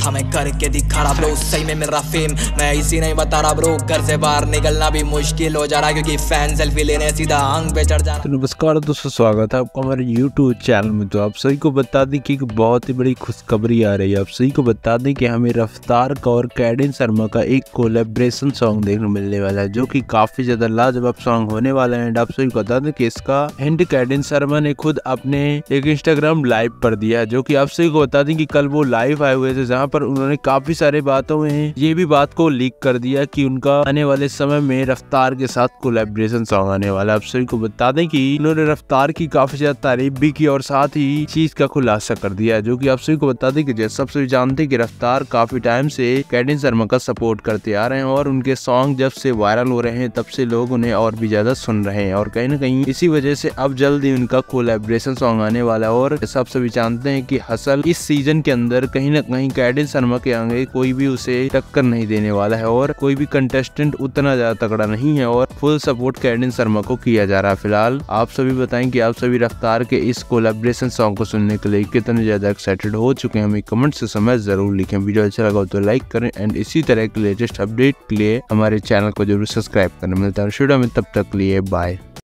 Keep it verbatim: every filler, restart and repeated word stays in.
हमें करके दिखा रहा ब्रो, सही में मेरा फेम मैं इसी नहीं बता रहा ब्रो। घर से बाहर निकलना भी मुश्किल हो जा रहा क्योंकि फैन सेल्फी लेने सीधा आंग पे चढ़ जा। तो नमस्कार दोस्तों, स्वागत है आपका हमारे यूट्यूब चैनल में। तो आप सभी को बता दें कि एक बहुत ही बड़ी खुशखबरी आ रही है। आप सभी को बता दें कि हमें रफ्तार का और कैडेन शर्मा का एक कोलैबोरेशन सॉन्ग देखने मिलने वाला है, जो कि काफी ज्यादा लाजवाब सॉन्ग होने वाला है। एंड आप सभी को बता दें कि इसका एंड कैडेन शर्मा ने खुद अपने एक इंस्टाग्राम लाइव पर दिया है, जो कि आप सभी को बता दें कि कल वो लाइव आए हुए थे, जहाँ पर उन्होंने काफी सारे बातों में ये भी बात को लीक कर दिया कि उनका आने वाले समय में रफ्तार के साथ कोलैबोरेशन सॉन्ग आने वाला है। आप सभी को बता दें कि उन्होंने रफ्तार की काफी ज्यादा तारीफ भी की और साथ ही चीज का खुलासा कर दिया, जो कि आप सभी को बता दें कि जैसे सब सभी जानते हैं कि रफ्तार काफी टाइम से कैडेन शर्मा का सपोर्ट करते आ रहे हैं और उनके सॉन्ग जब से वायरल हो रहे हैं तब से लोग उन्हें और भी ज्यादा सुन रहे हैं, और कहीं ना कहीं इसी वजह से अब जल्द ही उनका कोलैबोरेशन सॉन्ग आने वाला है। और सब सभी जानते हैं कि हसल इस सीजन के अंदर कहीं ना कहीं कैडेन शर्मा के आगे कोई भी उसे टक्कर नहीं देने वाला है और कोई भी कंटेस्टेंट उतना ज्यादा तगड़ा नहीं है और फुल सपोर्ट कैडेन शर्मा को किया जा रहा है। फिलहाल आप सभी बताएं कि आप सभी रफ्तार के इस कोलैबोरेशन सॉन्ग को सुनने के लिए कितने ज्यादा एक्साइटेड हो चुके हैं, हमें कमेंट से समय जरूर लिखें। वीडियो अच्छा लगा तो लाइक करें एंड इसी तरह के लेटेस्ट अपडेट के लिए हमारे चैनल को जरूर सब्सक्राइब करें। मिलता है वीडियो में, तब तक लिए बाय।